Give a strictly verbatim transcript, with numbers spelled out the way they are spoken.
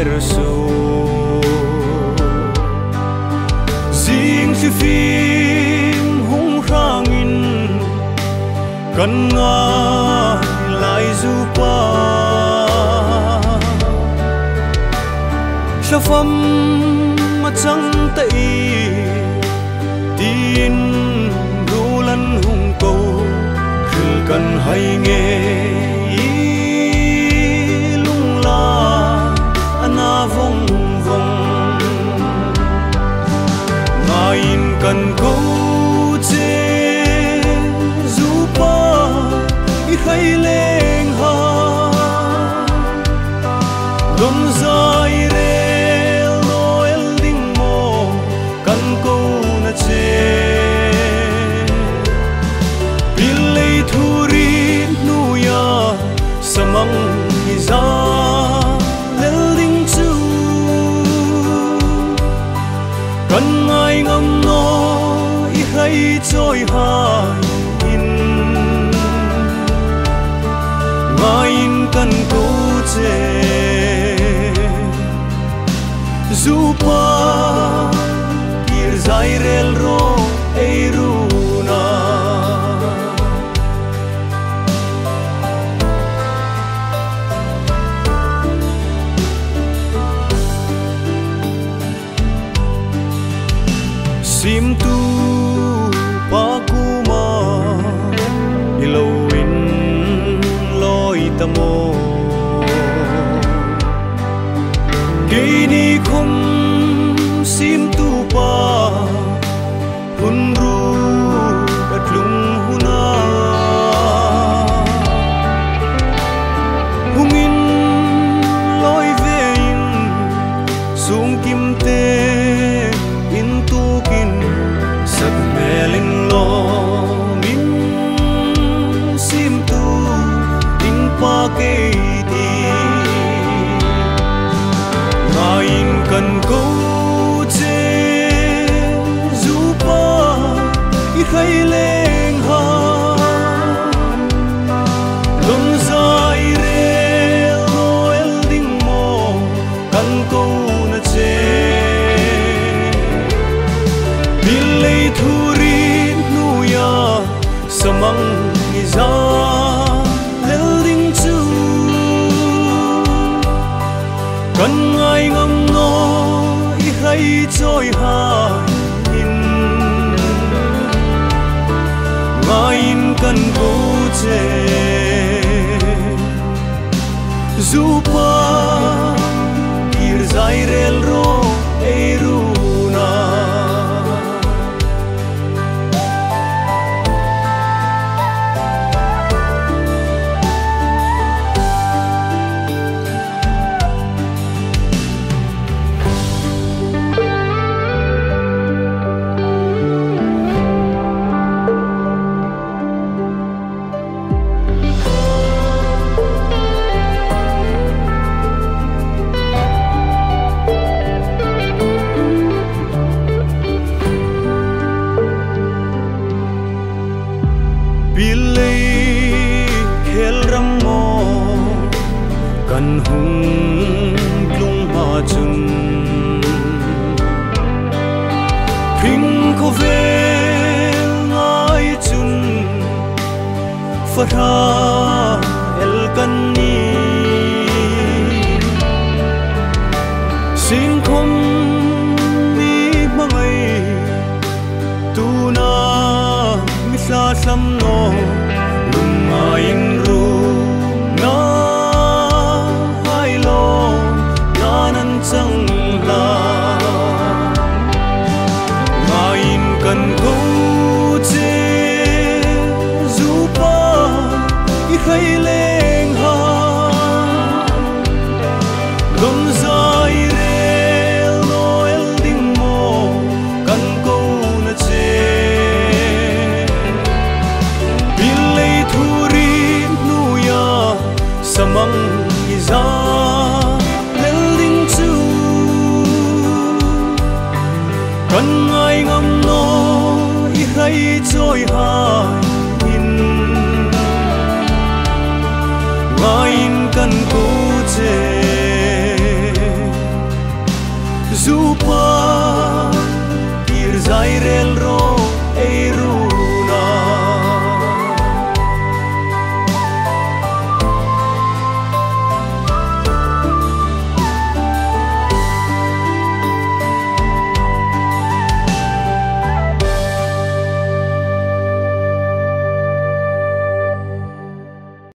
su Ding phi phim hung rangin kan nga lai zu pa Shafam machang tai tin dulan hung ko khil kan hai nge lung la ana vong vong ngain kan ko che zu pa i khai leng ha don zai rel noel ding mo kan ko na che pilei thuri nu ya samang iza lel ding chu kan ngai ngam no i khai choi hai in ngain kan ko che zupa ir zai rel ro ei runa sim tu pa kuma ilowin loi tamo kini khum sim tu pa hun ru at lung huna hungin loi vein sung kim te in tu kin sat melin lo min sim tu in pa ke ti ngain kan ko che zu pa i khai leng ha lung zai rel noel ding mo kan ko na che pilei thuri nu ya samang iza lel ding chu kan ngai ngam no i khai choi hai in ngain kan ko che zu pa ir zai rel ro ei runa pilei khel ram mo kan hung lung ma chun phing ko ve ngai chun fatha el kan ni sing khom ni mangai tu na mi sa sam no lung ngain ru na hai lo na nan chang la ngain kan ko che zu pa i khai leng ha lung zai rel noel ding mo kan ko na che pilei thuri nu ya samang iza lel ding chu kan ngai ngam no i khai choi hai